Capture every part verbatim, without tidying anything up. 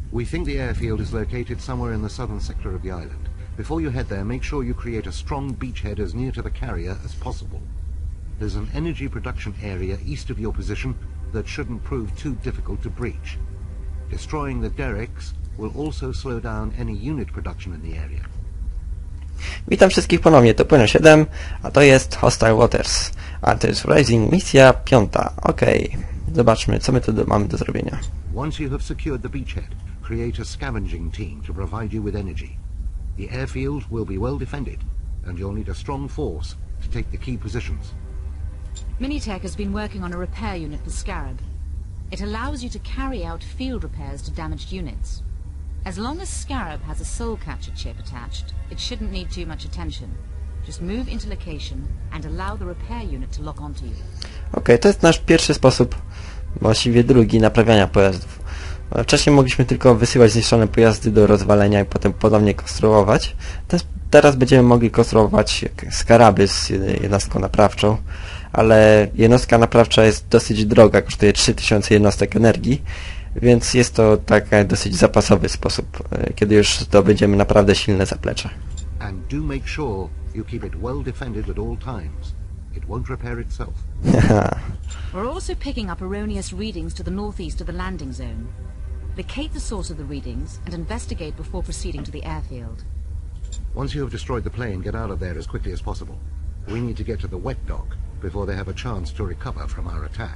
We think the airfield is located somewhere in the southern sector of the island. Before you head there, make sure you create a strong beachhead as near to the carrier as possible. There's an energy production area east of your position that shouldn't prove too difficult to breach. Destroying the derricks will also slow down any unit production in the area. Witam wszystkich ponownie, to Płynę siedem, a to jest Hostile Waters. A to jest Rising misja piąta. Okej, okay. Zobaczmy, co my tu do, mamy do zrobienia. Once you have secured the beachhead, create a scavenging team to provide you with energy. The airfield will be well defended, and you'll need a strong force to take the key positions. Minitech has been working on a repair unit for Scarab. It allows you to carry out field repairs to damaged units. As long as Scarab has a soul catcher chip attached, it shouldn't need too much attention. Just move into location and allow the repair unit to lock onto you. Okej, okay, to jest nasz pierwszy sposób, właściwie drugi, naprawiania pojazdów. Wcześniej mogliśmy tylko wysyłać zniszczone pojazdy do rozwalenia i potem ponownie konstruować. Teraz będziemy mogli konstruować Scaraby z jednostką naprawczą, ale jednostka naprawcza jest dosyć droga, kosztuje trzy tysiące jednostek energii, więc jest to taki dosyć zapasowy sposób, kiedy już zdobędziemy naprawdę silne zaplecze. And do make sure you keep it well defended at all times. It won't repair itself. We're also picking up erroneous readings to the northeast of the landing zone. Locate the source of the readings and investigate before proceeding to the airfield. Once you have destroyed the plane, get out of there as quickly as possible. We need to get to the wet dock before they have a chance to recover from our attack.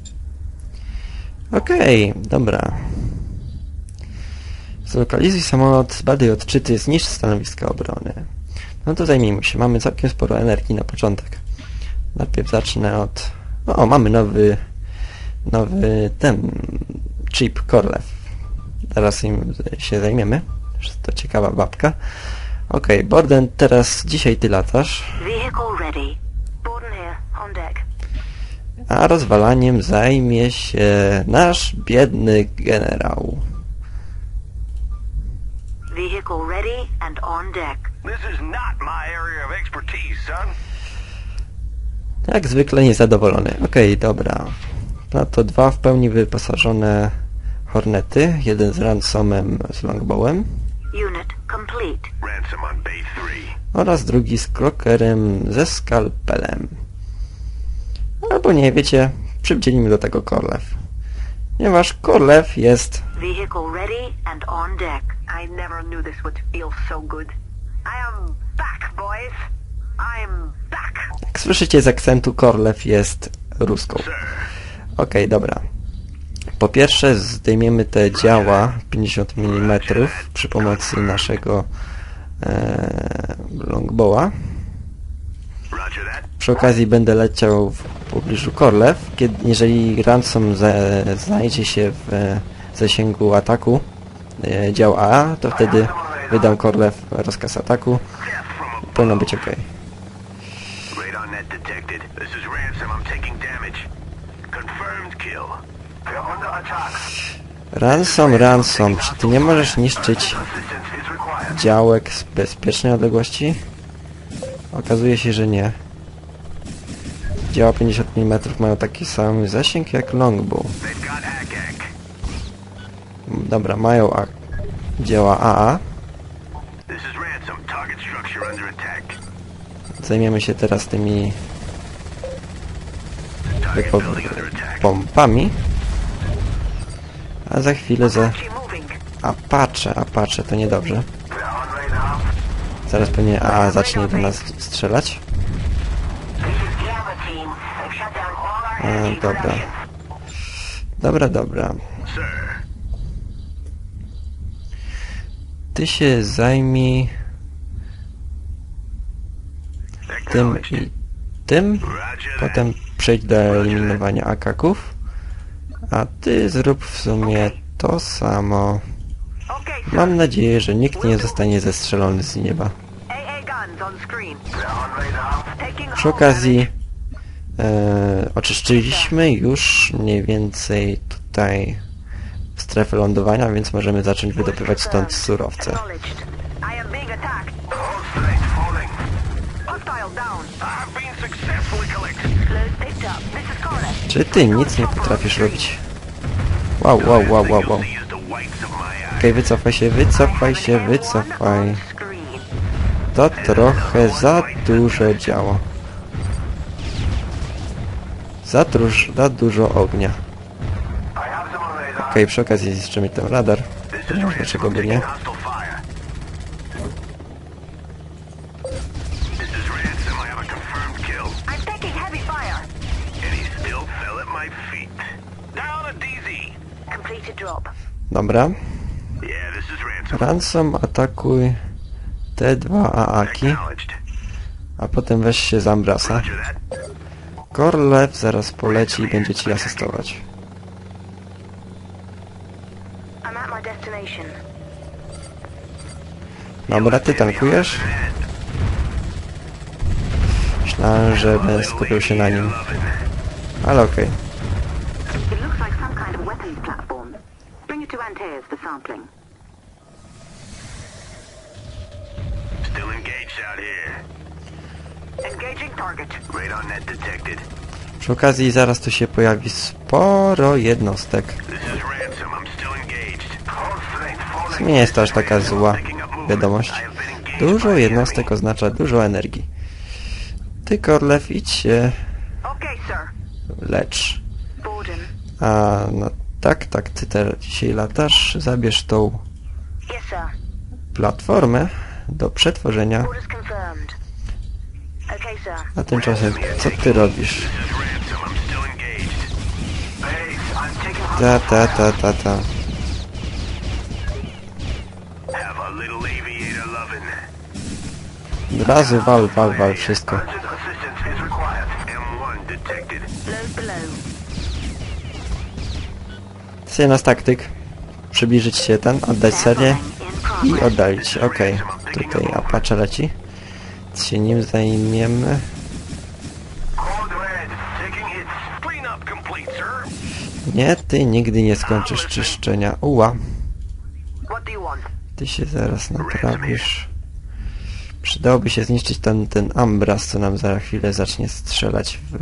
Okej, okay, dobra. Zlokalizuj samolot, zbadaj odczyty, zniszcz stanowiska obrony. No to zajmijmy się. Mamy całkiem sporo energii na początek. Najpierw zacznę od... O, mamy nowy... Nowy ten... chip Korlew. Teraz im się zajmiemy. To ciekawa babka. Okej, okay, Borden, teraz dzisiaj ty latasz. A rozwalaniem zajmie się nasz biedny generał. Vehicle ready and on deck. This is not my area of expertise, son. Jak zwykle niezadowolony. Okej, okay, dobra. No to dwa w pełni wyposażone Hornety, jeden z ransomem z longbowem. Unit complete. Ransom on bay three. Oraz drugi z krokerem ze skalpelem. Albo nie, wiecie, przywdzielimy do tego Korlew. Ponieważ Korlew jest... Vehicle ready and on deck. I never knew this would feel so good. I am back, boys. I'm back. Jak słyszycie z akcentu, Korlew jest ruską. Okej, okay, dobra. Po pierwsze zdejmiemy te działa pięćdziesiąt milimetrów przy pomocy naszego e, longbowa. Przy okazji będę leciał w pobliżu Korlew. Kiedy, jeżeli ransom za, znajdzie się w e, zasięgu ataku e, dział A, to wtedy wydam Korlew rozkaz ataku. Powinno być ok. Ransom, ransom, czy ty nie możesz niszczyć działek z bezpiecznej odległości? Okazuje się, że nie. Działa pięćdziesiąt milimetrów mają taki sam zasięg jak longbow. Dobra, mają a działa A A. Zajmiemy się teraz tymi pompami. A za chwilę za... Apache, Apache, to niedobrze. Zaraz pewnie A zacznie do nas strzelać. E, dobra. Dobra, dobra. Ty się zajmij tym i tym. Potem przejdź do eliminowania akaków. A ty zrób w sumie to samo. Mam nadzieję, że nikt nie zostanie zestrzelony z nieba. Przy okazji e, oczyszczyliśmy już mniej więcej tutaj strefę lądowania, więc możemy zacząć wydobywać stąd surowce. Czy ty nic nie potrafisz robić? Wow, wow, wow, wow, wow. Okej, wycofaj się, wycofaj się, wycofaj. To trochę za dużo działo. Za, druż, za dużo ognia. Okej, przy okazji zniszczymy ten radar. Dlaczego by nie? Dobra. Ransom, atakuj te dwa aaki, a potem weź się za Ambrasa. Korlew zaraz poleci i będzie ci asystować. Dobra, ty tankujesz? Myślałem, że będę skupił się na nim. Ale okej. Przy okazji zaraz tu się pojawi sporo jednostek. W sumie nie jest to aż taka zła wiadomość. Dużo jednostek oznacza dużo energii. Ty, Korlew, idź się lecz. A no tak, tak, ty teraz dzisiaj latasz. Zabierz tą platformę do przetworzenia. A tymczasem, co ty robisz? Ta, ta, ta, ta, ta. Od razu wal, wal, wal, wszystko. To jest nasz taktyk. Przybliżyć się ten, oddać serię i oddalić. Okej, okay. Tutaj Apache leci. Się nim zajmiemy. Nie, ty nigdy nie skończysz czyszczenia. Uła. Ty się zaraz naprawisz. Przydałoby się zniszczyć ten, ten Ambras, co nam za chwilę zacznie strzelać w...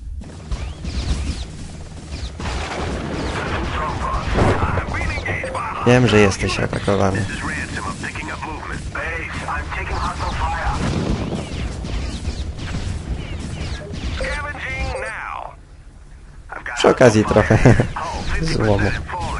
Wiem, że jesteś atakowany. Przy okazji trochę złomu.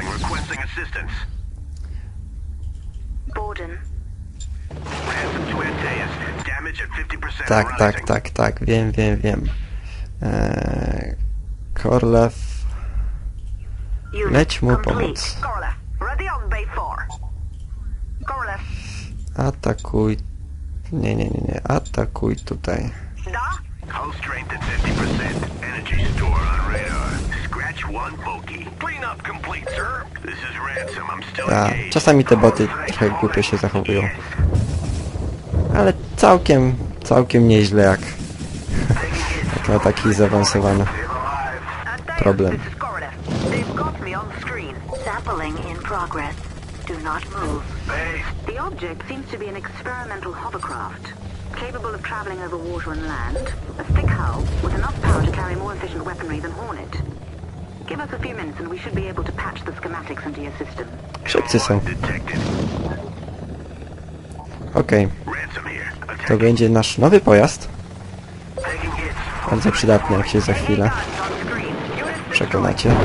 Tak, tak, tak, tak, wiem, wiem, wiem. Eee, Korlew, leć mu pomóc. Atakuj. Nie, nie, nie, nie, atakuj tutaj. A, czasami te boty trochę głupio się zachowują. Ale całkiem, całkiem nieźle jak, jak na taki zaawansowany problem. The object seems to be an experimental hovercraft, capable of traveling over water and land, a thick hull with enough power to carry more efficient weaponry than Hornet. Give us a few minutes and we should be able to patch the schematics into your system. Szybcy są. Okej. Okay. To będzie nasz nowy pojazd. Bardzo przydatny, jak się za chwilę przekonacie.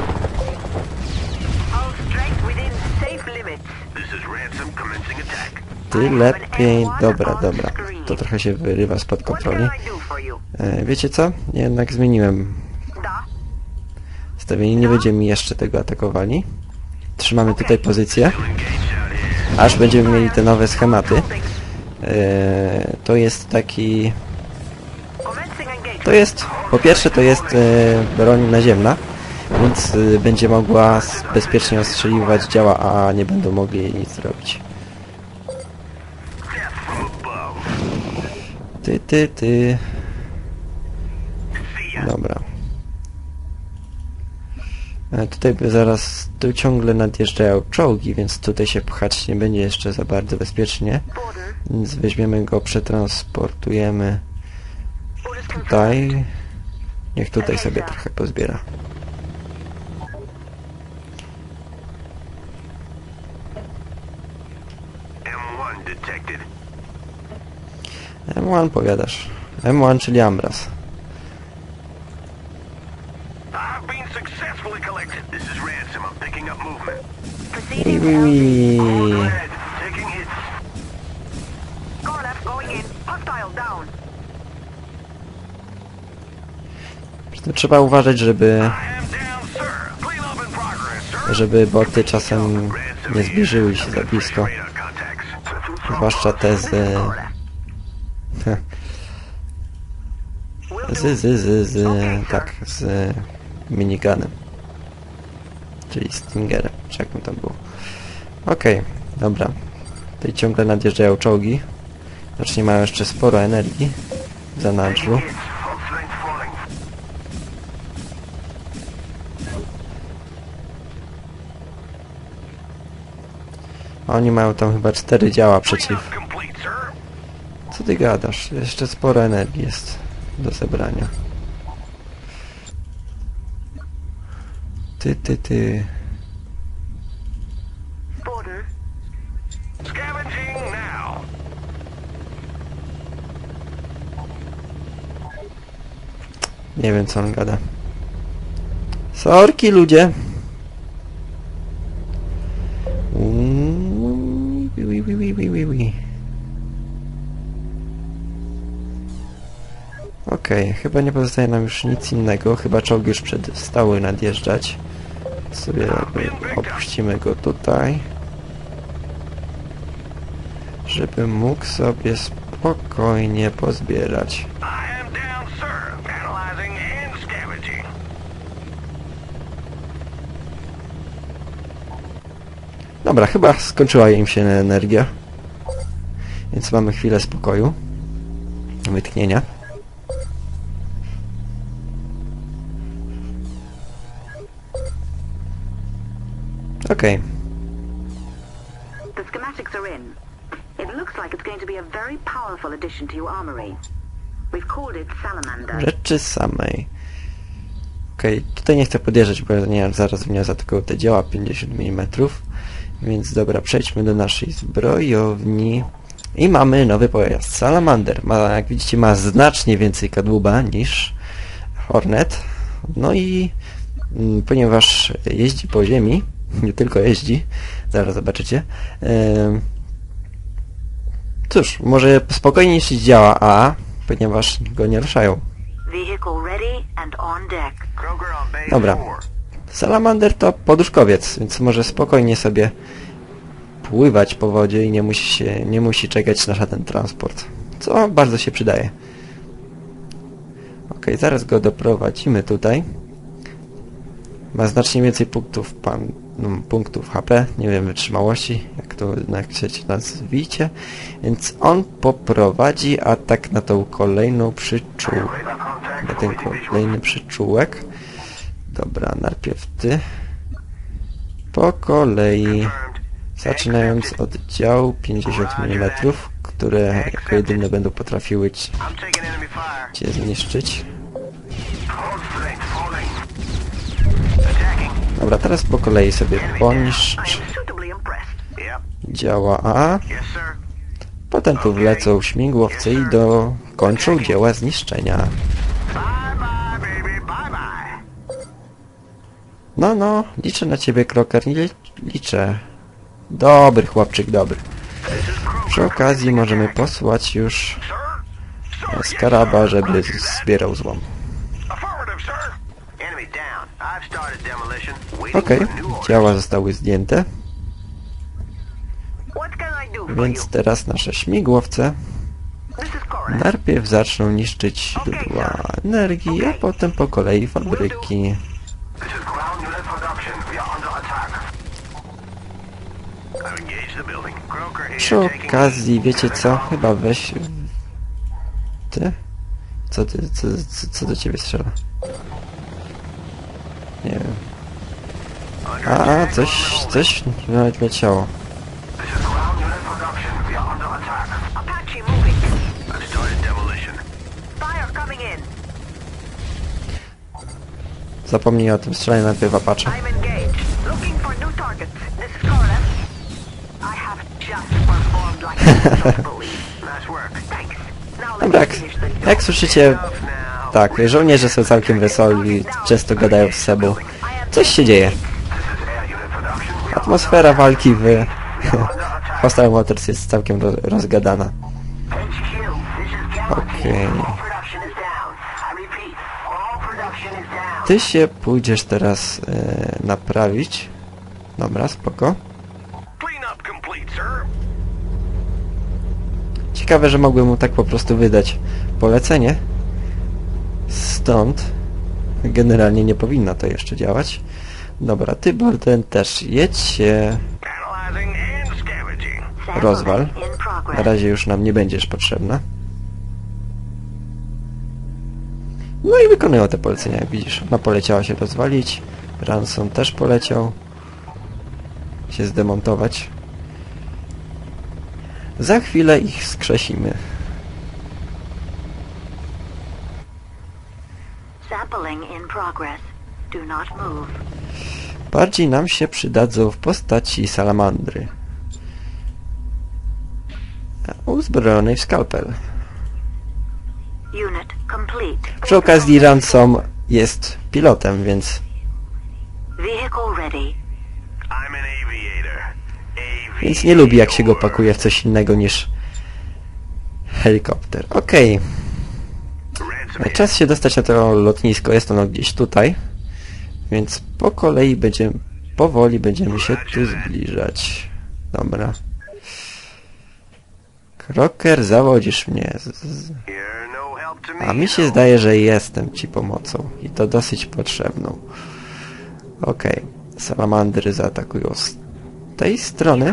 Ty lepiej... Dobra, dobra. To trochę się wyrywa spod kontroli. E, wiecie co? Jednak zmieniłem ustawienie. Nie będziemy jeszcze tego atakowali. Trzymamy tutaj pozycję. Aż będziemy mieli te nowe schematy. E, to jest taki... To jest... Po pierwsze to jest e, broń naziemna. Więc e, będzie mogła bezpiecznie ostrzeliwać działa, a nie będą mogli jej nic zrobić. Ty, ty, ty. Dobra. E, tutaj zaraz tu ciągle nadjeżdżają czołgi, więc tutaj się pchać nie będzie jeszcze za bardzo bezpiecznie. Więc weźmiemy go, przetransportujemy tutaj. Niech tutaj sobie trochę pozbiera. one detected. M jeden powiadasz. M jeden, czyli Ambras. I've been successfully collected. This is Ransom. I'm picking up movement. Ui, ui, ui. Red, taking hits. Scarlet going in. Hostile down. To trzeba uważać, żeby, I am down, sir. Clean up in progress, sir. żeby boty czasem nie zbliżyły się za blisko. Radar contacts. Zwłaszcza te z... z, z, z, z... tak, z miniganem. Czyli Stingerem, czy jak mu tam było. Okej, okay, dobra. Tutaj ciągle nadjeżdżają czołgi. Znaczy nie mają jeszcze sporo energii w zanadrzu. A oni mają tam chyba cztery działa przeciw. Co ty gadasz? Jeszcze sporo energii jest do zebrania. Ty, ty, ty. Borden. Scavenging now. Nie wiem co on gada. Sorki ludzie. Ui, ui, ui, ui, ui, ui. Okej, okay, chyba nie pozostaje nam już nic innego, chyba czołgi już przestały nadjeżdżać. Sobie opuścimy go tutaj, żeby mógł sobie spokojnie pozbierać. I am down, sir. Analyzing and scavenging. Dobra, chyba skończyła im się energia, więc mamy chwilę spokoju, wytchnienia. Okej. The schematics are in. It looks like it's going to be a very powerful addition to your armory. We've called it Salamander. Rzeczy samej. Okej, tutaj nie chcę podjeżdżać, bo nie, zaraz mnie zaatakują te działa pięćdziesiąt milimetrów. Więc dobra, przejdźmy do naszej zbrojowni. I mamy nowy pojazd. Salamander. Ma, jak widzicie, ma znacznie więcej kadłuba niż Hornet. No i mm, ponieważ jeździ po ziemi, nie tylko jeździ, zaraz zobaczycie. Yy, cóż, może spokojnie niszczyć działa A, ponieważ go nie ruszają. Vehicle ready and on deck. Kroger on base Dobra. four. Salamander to poduszkowiec, więc może spokojnie sobie pływać po wodzie i nie musi się, nie musi czekać na żaden transport, co bardzo się przydaje. Ok, zaraz go doprowadzimy tutaj. Ma znacznie więcej punktów, pan, no, punktów H P, nie wiem, wytrzymałości, jak to jak chcecie nazwijcie, więc on poprowadzi atak na tą kolejną przyczółkę, na ten kolejny przyczółek. Dobra, najpierw ty. Po kolei, zaczynając od działu pięćdziesiąt milimetrów, które jako jedyne będą potrafiły ci- I'm taking enemy fire. cię zniszczyć. Hold straight, falling. Attacking. Dobra, teraz po kolei sobie poniszcz I am suitably impressed. Yep. działa A, Yes, sir. potem tu wlecą śmigłowce i dokończą dzieła zniszczenia. Bye bye, baby. Bye bye. No, no, liczę na ciebie, Kroker, nie liczę. Dobry chłopczyk, dobry. Przy okazji możemy posłać już Sir? Sir, Skaraba, żeby zbierał złom. affirmative, sir. Enemy down. I've started demolition. Waiting Okej, for new orders. działa zostały zdjęte, What can I do for więc you? teraz nasze śmigłowce This is Cora. najpierw zaczną niszczyć źródła energii, a potem po kolei fabryki. This is ground unit production. We are under attack. I've engaged the building. Croker here Przy taking... okazji, wiecie co? Chyba weź... Ty? Co ty, co, co, co do ciebie strzela? Nie wiem. Under A, attack coś, on coś nawet leciało. This is ground unit production. We are under attack. Apache moving. I've started demolition. Fire coming in. Zapomnij o tym, strzelaj najpierw Apache. I'm engaged. Looking for new targets. This is Cora. I have just performed Nice work. Thanks. Dobra, jak, jak słyszycie, tak, żołnierze są całkiem wesoli, często gadają z sobą. Coś się dzieje. Atmosfera walki w Hostile Motors jest całkiem ro rozgadana. Okej. Okay. Ty się pójdziesz teraz e, naprawić. Dobra, spoko. Ciekawe, że mogłem mu tak po prostu wydać polecenie. Stąd generalnie nie powinno to jeszcze działać. Dobra, ty Borden też jedź się rozwal. Na razie już nam nie będziesz potrzebna. No i wykonują te polecenia, jak widzisz. Ona poleciała się rozwalić. Ransom też poleciał się zdemontować. Za chwilę ich skrzesimy. Bardziej nam się przydadzą w postaci salamandry. Uzbrojonej w skalpel. Przy okazji Ransom jest pilotem, więc... Więc nie lubi, jak się go pakuje w coś innego niż helikopter. Okej. Okay. Czas się dostać na to lotnisko. Jest ono gdzieś tutaj. Więc po kolei będziemy... Powoli będziemy się tu zbliżać. Dobra. Kroker, zawodzisz mnie. A mi się zdaje, że jestem ci pomocą. I to dosyć potrzebną. Okej. Okay. Salamandry zaatakują z tej strony.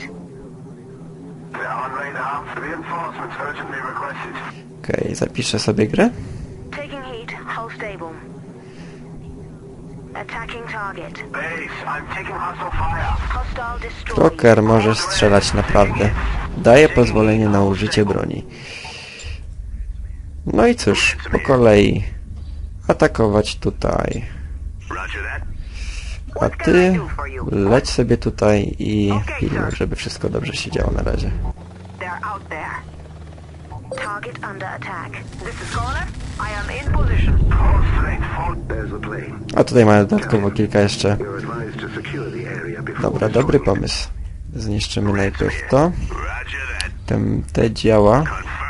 Okej, okay, zapiszę sobie grę. Kroker, możesz strzelać naprawdę. Daję pozwolenie na użycie broni. No i cóż, po kolei atakować tutaj. A ty leć sobie tutaj i pilnuj, żeby wszystko dobrze się działo na razie. A tutaj mamy dodatkowo kilka jeszcze. Dobra, dobry pomysł. Zniszczymy najpierw to. Tem, te działa.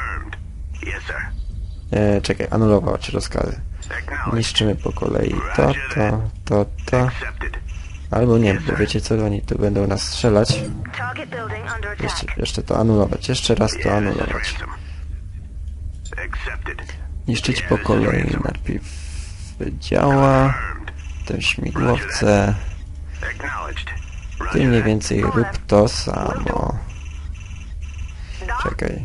E, czekaj, anulował ci rozkazy. Niszczymy po kolei to, to, to, to. Albo nie, bo wiecie co, oni tu będą nas strzelać. Jeszcze, jeszcze to anulować, jeszcze raz to anulować. Niszczyć po kolei. Najpierw działa. Te śmigłowce. Ty mniej więcej rób to samo. Czekaj.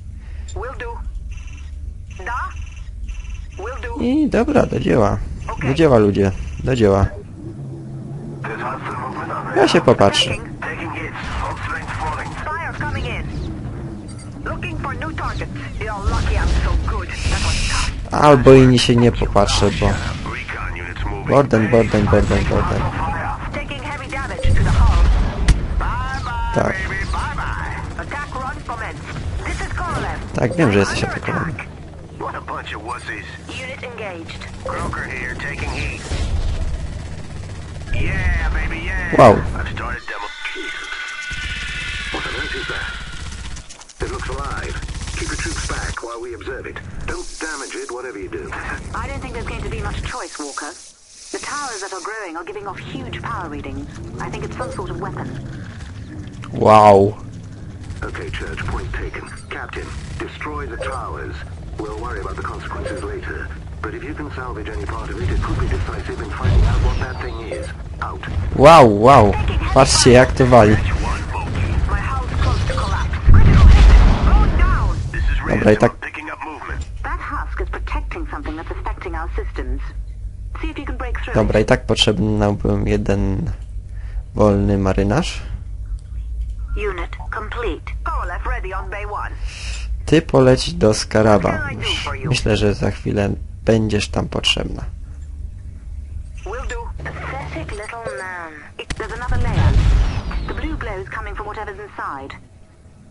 I dobra, do dzieła. Do dzieła, ludzie. Do dzieła. Ja się popatrzę. Albo inni się nie popatrzę, bo... Borden, Borden, Borden, Borden. Tak. Tak, wiem, że jesteś atakowany. Wow. It looks alive. Keep your troops back while we observe it. Don't damage it, whatever you do. I don't think there's going to be much choice, Walker. The towers that are growing are giving off huge power readings. I think it's some sort of weapon. Wow. Okay, Church, point taken. Captain, destroy the towers. We'll worry about the consequences later. But if you can salvage any part of it, it could be decisive in finding out what that thing is. Out. Wow, wow. Patrzcie, jak to wali. Dobra, i tak... Dobra, i tak potrzebny był jeden wolny marynarz. Ty poleć do Scaraba. Myślę, że za chwilę będziesz tam potrzebna.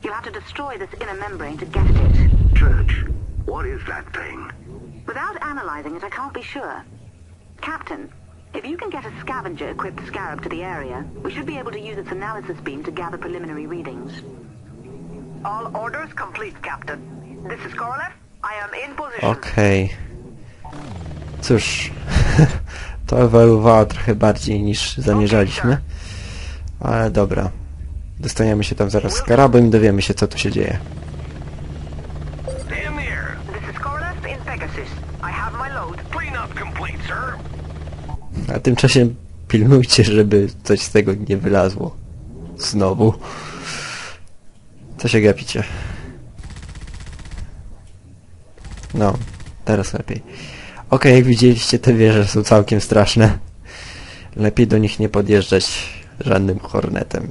You'll have to destroy this inner membrane to get at it. Church, what is that thing? Without analyzing it, I can't be sure. Captain, if you can get a scavenger-equipped scarab to the area, we should be able to use its analysis beam to gather preliminary readings. All orders complete, Captain. This is Korolev. I am in position. Okej. Cóż, to ewoluowało trochę bardziej niż zamierzaliśmy. Ale dobra. Dostaniemy się tam zaraz z skarabem i dowiemy się, co tu się dzieje. Stand there. This is Korolev in Pegasus. I have my load. Cleanup complete, sir. A w tym czasie pilnujcie, żeby coś z tego nie wylazło. Znowu. Co się gapicie? No, teraz lepiej. Okej, jak widzieliście, te wieże są całkiem straszne. Lepiej do nich nie podjeżdżać żadnym hornetem.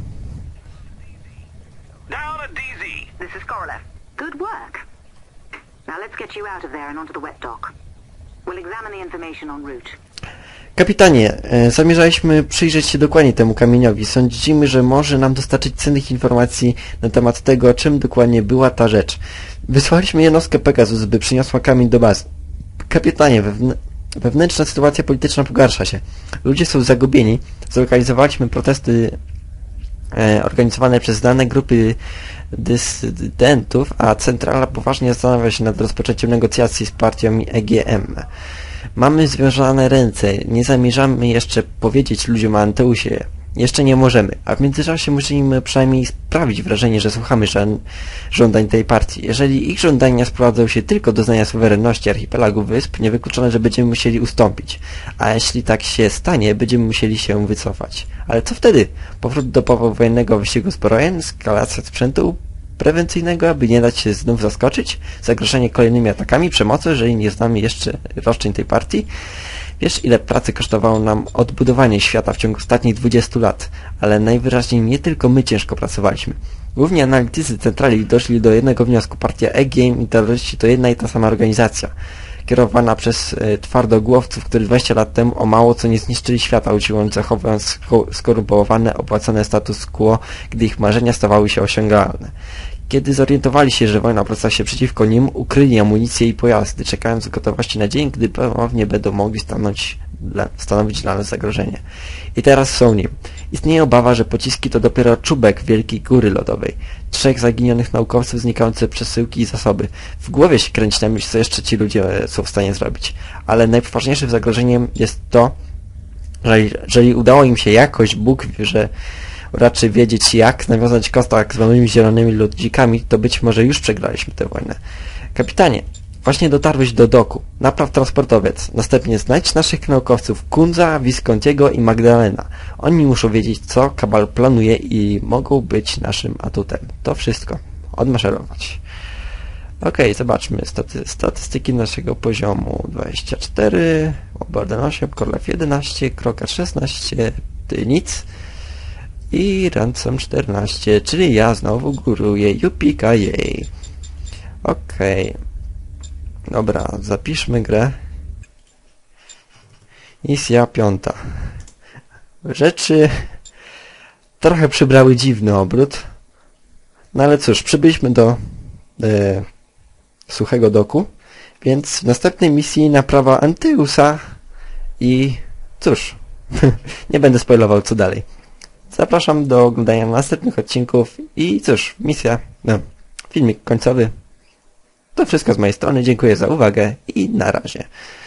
Down at D Z. This is Korolev. Good work. Now let's get you out of there and onto the wet dock. We'll examine the information en route. Kapitanie, e, zamierzaliśmy przyjrzeć się dokładnie temu kamieniowi. Sądzimy, że może nam dostarczyć cennych informacji na temat tego, czym dokładnie była ta rzecz. Wysłaliśmy jednostkę Pegasus, by przyniosła kamień do bazy. Kapitanie, wewn wewnętrzna sytuacja polityczna pogarsza się. Ludzie są zagubieni. Zlokalizowaliśmy protesty e, organizowane przez dane grupy dysydentów, a centrala poważnie zastanawia się nad rozpoczęciem negocjacji z partią E G M. Mamy związane ręce. Nie zamierzamy jeszcze powiedzieć ludziom o Anteusie. Jeszcze nie możemy. A w międzyczasie musimy przynajmniej sprawić wrażenie, że słuchamy żądań tej partii. Jeżeli ich żądania sprowadzą się tylko do uznania suwerenności archipelagu wysp, niewykluczone, że będziemy musieli ustąpić. A jeśli tak się stanie, będziemy musieli się wycofać. Ale co wtedy? Powrót do powojennego wyścigu zbrojen? Eskalacja sprzętu prewencyjnego, aby nie dać się znów zaskoczyć? Zagrożenie kolejnymi atakami? Przemocą, jeżeli nie znamy jeszcze roszczeń tej partii? Wiesz, ile pracy kosztowało nam odbudowanie świata w ciągu ostatnich dwudziestu lat, ale najwyraźniej nie tylko my ciężko pracowaliśmy. Głównie analitycy centrali doszli do jednego wniosku. Partia E G M i terroryści to jedna i ta sama organizacja, kierowana przez e, twardogłowców, którzy dwadzieścia lat temu o mało co nie zniszczyli świata, usiłując zachowując sko skorumpowane, opłacone status quo, gdy ich marzenia stawały się osiągalne. Kiedy zorientowali się, że wojna obraca się przeciwko nim, ukryli amunicję i pojazdy, czekając w gotowości na dzień, gdy ponownie będą mogli stanąć dla, stanowić dla nas zagrożenie. I teraz są nim. Istnieje obawa, że pociski to dopiero czubek wielkiej góry lodowej. Trzech zaginionych naukowców, znikające przesyłki i zasoby. W głowie się kręci na myśl, co jeszcze ci ludzie są w stanie zrobić. Ale najpoważniejszym zagrożeniem jest to, że jeżeli udało im się jakoś, Bóg wie, że raczej wiedzieć jak nawiązać kontakt z małymi zielonymi ludzikami, to być może już przegraliśmy tę wojnę. Kapitanie, właśnie dotarłeś do doku. Napraw transportowiec. Następnie znajdź naszych naukowców Kunza, Viscontiego i Magdalena. Oni muszą wiedzieć, co Kabal planuje i mogą być naszym atutem. To wszystko. Odmaszerować. Okej, okay, zobaczmy staty statystyki naszego poziomu. dwadzieścia cztery, Warden osiem, Korolev jedenaście, Kroker szesnaście, ty nic. I Ransom czternaście, czyli ja znowu góruję. Jupika jej. Okej. Okay. Dobra, zapiszmy grę. Misja piąta. Rzeczy trochę przybrały dziwny obrót. No ale cóż, przybyliśmy do e, suchego doku, więc w następnej misji naprawa Anteusa i cóż, nie będę spoilował co dalej. Zapraszam do oglądania następnych odcinków i cóż, misja, no, filmik końcowy. To wszystko z mojej strony. Dziękuję za uwagę i na razie.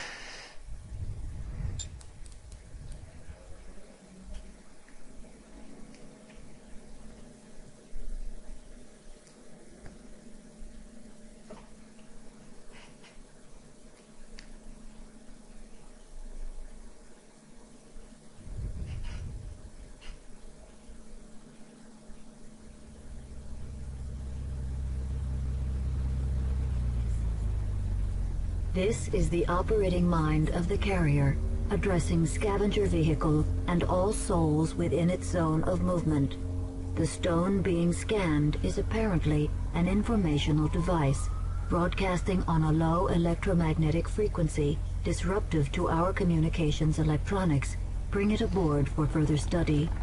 This is the operating mind of the carrier, addressing scavenger vehicle and all souls within its zone of movement. The stone being scanned is apparently an informational device, broadcasting on a low electromagnetic frequency, disruptive to our communications electronics. Bring it aboard for further study.